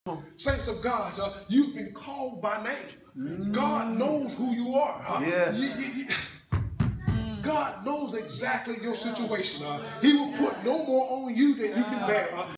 Saints of God, you've been called by name. God knows who you are. God knows exactly your situation. He will put no more on you than you can bear.